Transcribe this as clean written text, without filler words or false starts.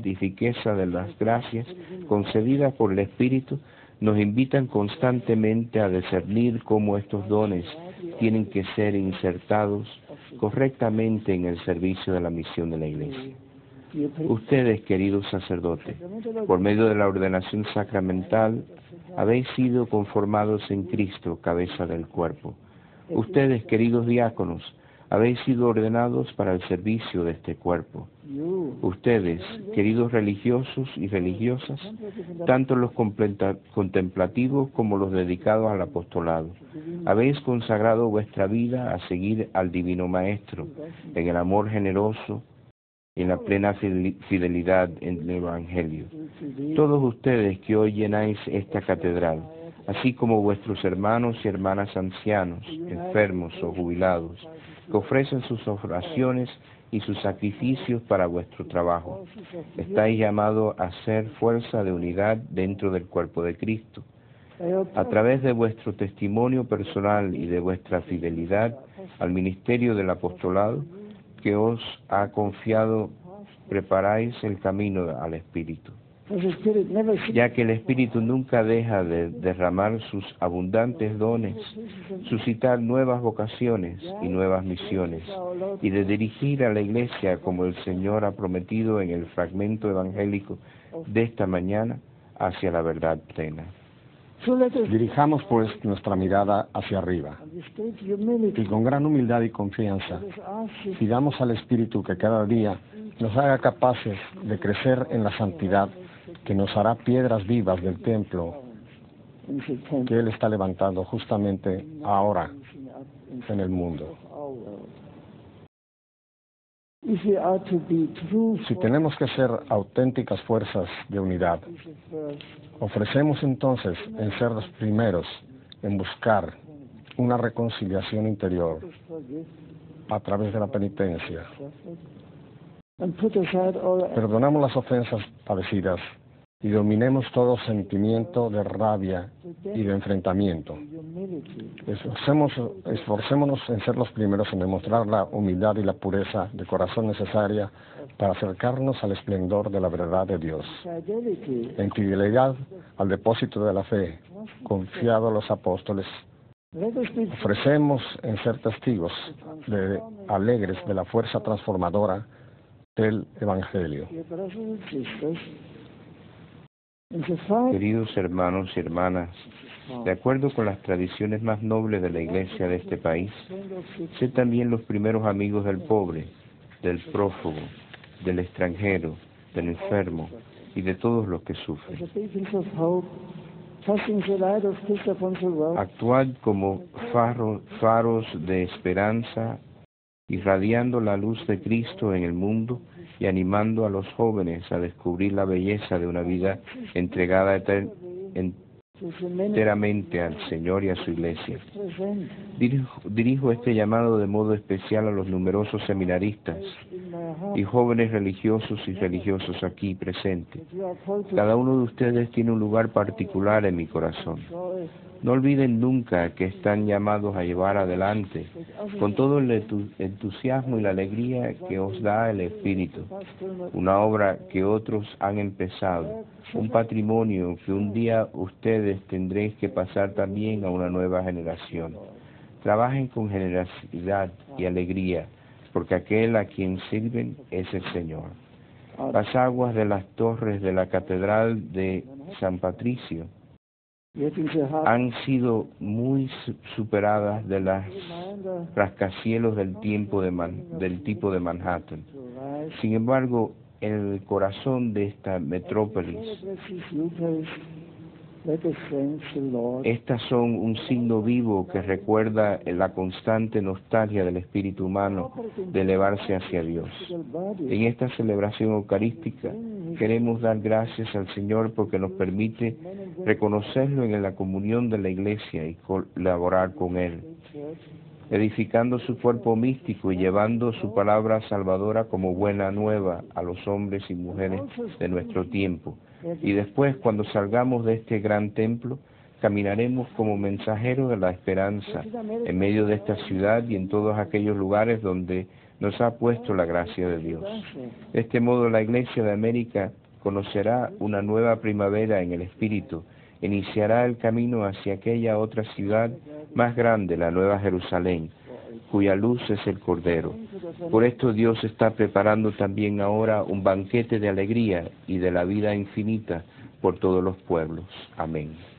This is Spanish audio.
y riqueza de las gracias concedidas por el Espíritu nos invitan constantemente a discernir cómo estos dones tienen que ser insertados correctamente en el servicio de la misión de la Iglesia. Ustedes, queridos sacerdotes, por medio de la ordenación sacramental, habéis sido conformados en Cristo, cabeza del cuerpo. Ustedes, queridos diáconos, habéis sido ordenados para el servicio de este cuerpo. Ustedes, queridos religiosos y religiosas, tanto los contemplativos como los dedicados al apostolado, habéis consagrado vuestra vida a seguir al Divino Maestro en el amor generoso y en la plena fidelidad en el Evangelio. Todos ustedes que hoy llenáis esta catedral, así como vuestros hermanos y hermanas ancianos, enfermos o jubilados, que ofrecen sus oraciones y sus sacrificios para vuestro trabajo, estáis llamados a ser fuerza de unidad dentro del cuerpo de Cristo. A través de vuestro testimonio personal y de vuestra fidelidad al ministerio del apostolado que os ha confiado, preparáis el camino al Espíritu, ya que el Espíritu nunca deja de derramar sus abundantes dones, suscitar nuevas vocaciones y nuevas misiones, y de dirigir a la Iglesia como el Señor ha prometido en el fragmento evangélico de esta mañana hacia la verdad plena. Dirijamos pues nuestra mirada hacia arriba y con gran humildad y confianza pidamos al Espíritu que cada día nos haga capaces de crecer en la santidad que nos hará piedras vivas del templo que Él está levantando justamente ahora en el mundo. Si tenemos que ser auténticas fuerzas de unidad, ofrecemos entonces en ser los primeros en buscar una reconciliación interior a través de la penitencia. Perdonamos las ofensas padecidas y dominemos todo sentimiento de rabia y de enfrentamiento. Esforcémonos en ser los primeros en demostrar la humildad y la pureza de corazón necesaria para acercarnos al esplendor de la verdad de Dios. En fidelidad al depósito de la fe, confiado a los apóstoles, ofrecemos en ser testigos alegres de la fuerza transformadora del Evangelio. Queridos hermanos y hermanas, de acuerdo con las tradiciones más nobles de la Iglesia de este país, sed también los primeros amigos del pobre, del prófugo, del extranjero, del enfermo y de todos los que sufren. Actuad como faros de esperanza, irradiando la luz de Cristo en el mundo y animando a los jóvenes a descubrir la belleza de una vida entregada enteramente al Señor y a su Iglesia. Dirijo este llamado de modo especial a los numerosos seminaristas y jóvenes religiosos y religiosas aquí presentes. Cada uno de ustedes tiene un lugar particular en mi corazón. No olviden nunca que están llamados a llevar adelante, con todo el entusiasmo y la alegría que os da el Espíritu, una obra que otros han empezado, un patrimonio que un día ustedes tendréis que pasar también a una nueva generación. Trabajen con generosidad y alegría, porque aquel a quien sirven es el Señor. Las aguas de las torres de la Catedral de San Patricio han sido muy superadas de las rascacielos del tipo de Manhattan. Sin embargo, en el corazón de esta metrópolis, estas son un signo vivo que recuerda la constante nostalgia del espíritu humano de elevarse hacia Dios. En esta celebración eucarística queremos dar gracias al Señor porque nos permite reconocerlo en la comunión de la Iglesia y colaborar con Él, edificando su cuerpo místico y llevando su palabra salvadora como buena nueva a los hombres y mujeres de nuestro tiempo. Y después, cuando salgamos de este gran templo, caminaremos como mensajeros de la esperanza en medio de esta ciudad y en todos aquellos lugares donde nos ha puesto la gracia de Dios. De este modo, la Iglesia de América conocerá una nueva primavera en el Espíritu, iniciará el camino hacia aquella otra ciudad más grande, la Nueva Jerusalén, cuya luz es el Cordero. Por esto Dios está preparando también ahora un banquete de alegría y de la vida infinita por todos los pueblos. Amén.